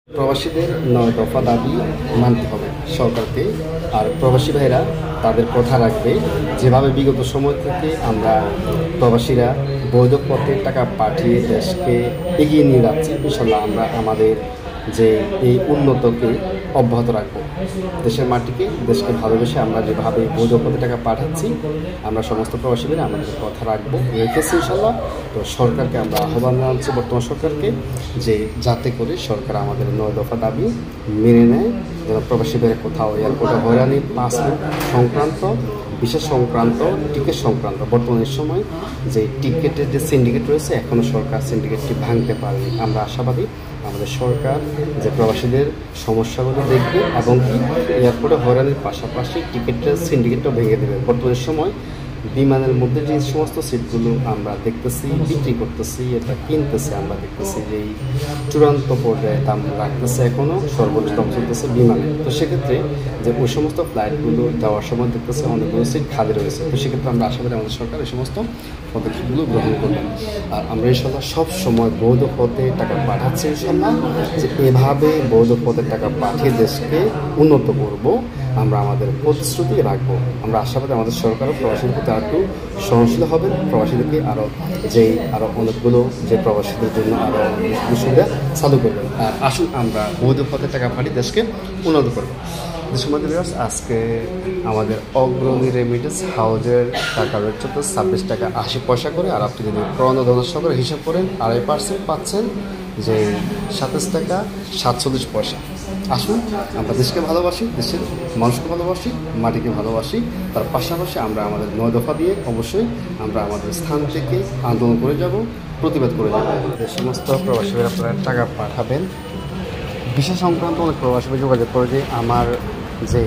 প্রবাসীদের ৯ দফা দাবি মানতে হবে সরকারকে। আর প্রবাসী ভাইরা তাদের কথা রাখবে। যেভাবে বিগত সময় থেকে আমরা প্রবাসীরা বৈধ পথে টাকা পাঠিয়ে দেশকে এগিয়ে নিয়ে যাচ্ছি, ইনশাল্লাহ আমরা আমাদের যে এই উন্নতকে অব্যাহত রাখবো। দেশের মাটিকে, দেশকে ভালোবেসে আমরা যেভাবে বৈধ পথে টাকা পাঠাচ্ছি, আমরা সমস্ত প্রবাসীদের আমাদের কথা রাখবো, রেখেছি ইনশাল্লাহ। তো সরকারকে আমরা আহ্বান জানাচ্ছি, বর্তমান সরকারকে, যে যাতে করে সরকার আমাদের ৯ দফা দাবি মেনে নেয়, যেন প্রবাসীদের কোথাও এয়ারপোর্টে হয়রানি, পাসপোর্ট সংক্রান্ত, বিশেষ সংক্রান্ত, টিকিট সংক্রান্ত, বর্তমানের সময় যে টিকিটের যে সিন্ডিকেট রয়েছে, এখনও সরকার সিন্ডিকেটটি ভাঙতে পারেনি। আমরা আশাবাদী আমাদের সরকার যে প্রবাসীদের সমস্যাগুলো দেখবে এবং কি এয়ারপোর্টে হয়রানির পাশাপাশি টিকিটের সিন্ডিকেটও ভেঙে দেবে। বর্তমানের সময় বিমানের মধ্যে যে সমস্ত সিটগুলো আমরা দেখতেছি বিক্রি করতেছি, এটা কিনতেছে, আমরা দেখতেছি যে এই চূড়ান্ত পর্যায়ে দাম রাখতেছে, এখনও সর্বোচ্চ দাম চলতেছে বিমানে। তো সেক্ষেত্রে যে ওই সমস্ত ফ্লাইটগুলো যাওয়ার সময় দেখতেছে অনেকগুলো সিট খালি রয়েছে। তো সেক্ষেত্রে আমরা আশা করি আমাদের সরকার এই সমস্ত পদক্ষেপগুলো গ্রহণ করবেন। আর আমরা ইনশাল্লাহ সব সময় বৈধ পথে টাকা পাঠাচ্ছি, ইনশাল্লাহ যে এভাবে বৈধ পথে টাকা পাঠিয়ে দেশকে উন্নত করব, আমরা আমাদের প্রতিশ্রুতি রাখবো। আমরা আশাবাদী আমাদের সরকারও প্রবাসীদের প্রতি আরেকটু সহনশীল হবে, প্রবাসীদেরকে আরও অনেকগুলো যে প্রবাসীদের জন্য আরও সুবিধা চালু করবেন। আর আসুন আমরা বৈধ পথে টাকা পাঠিয়ে দেশকে উন্নত করবো। দেশের মধ্যে আজকে আমাদের অগ্রণী রেমিটেন্স হাউজের টাকা রয়েছে তো 26 টাকা 80 পয়সা করে। আর আপনি যদি প্রণোদনা ধনার সহকারে হিসাব করেন 2.5% পাচ্ছেন যে 27 টাকা 47 পয়সা। আসুন আমরা দেশকে ভালোবাসি, দেশের মানুষকে ভালোবাসি, মাটিকে ভালোবাসি। তার পাশাপাশি আমরা আমাদের 9 দফা দিয়ে অবশ্যই আমরা আমাদের স্থান থেকে আন্দোলন করে যাব, প্রতিবাদ করে যাব। যে সমস্ত প্রবাসীরা আপনারা টাকা পাঠাবেন, ভিসা সংক্রান্ত অনেক প্রবাসী যোগাযোগ করে যে আমার যে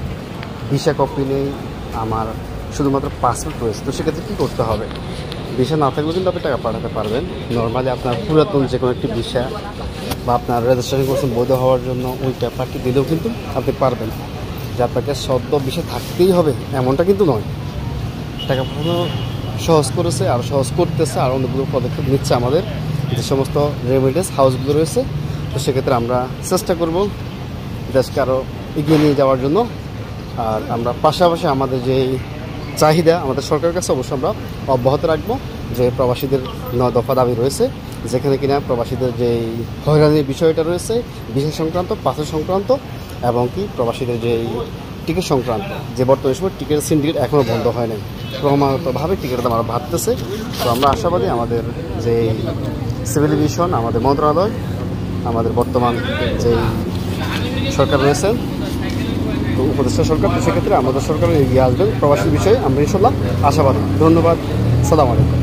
ভিসা কপি নেই, আমার শুধুমাত্র পাসপোর্ট রয়েছে। তো সেক্ষেত্রে কী করতে হবে? ভিসা না থাকলেও কিন্তু আপনি টাকা পাঠাতে পারবেন। নর্মালি আপনার পুরাতন যে কোনো একটি ভিসা বা আপনার রেজিস্ট্রেশন করছেন বৈধ হওয়ার জন্য, ওই পেপারটি দিলেও কিন্তু আপনি পারবেন। যে আপনাকে সদ্য ভিসা থাকতেই হবে এমনটা কিন্তু নয়। টাকা পাঠানো সহজ করেছে, আর সহজ করতেছে, আর অনেকগুলো পদক্ষেপ নিচ্ছে আমাদের যে সমস্ত রেমিটেন্স হাউসগুলো রয়েছে। তো সেক্ষেত্রে আমরা চেষ্টা করব দেশকে আরও এগিয়ে নিয়ে যাওয়ার জন্য। আর আমরা পাশাপাশি আমাদের যে চাহিদা আমাদের সরকারের কাছে অবশ্যই আমরা অব্যাহত রাখবো। যে প্রবাসীদের 9 দফা দাবি রয়েছে, যেখানে কিনা প্রবাসীদের যে হয়রানির বিষয়টা রয়েছে, ভিসা সংক্রান্ত, পাসপোর্ট সংক্রান্ত, এবং কি প্রবাসীদের যে টিকিট সংক্রান্ত, যে বর্তমানে সময় টিকিটের সিন্ডিকেট এখনও বন্ধ হয় নাই, ক্রমাগতভাবে টিকিটের দাম আরও বাড়তেছে। তো আমরা আশাবাদী আমাদের যে সিভিল এভিয়েশন, আমাদের মন্ত্রণালয়, আমাদের বর্তমান যে সরকার রয়েছেন, তো উপদেষ্টা সরকার, তো সেক্ষেত্রে আমাদের সরকার এগিয়ে আসবেন প্রবাসী বিষয়ে। আমরা ইনশাল্লাহ আশাবাদী। ধন্যবাদ। সালাম আলাইকুম।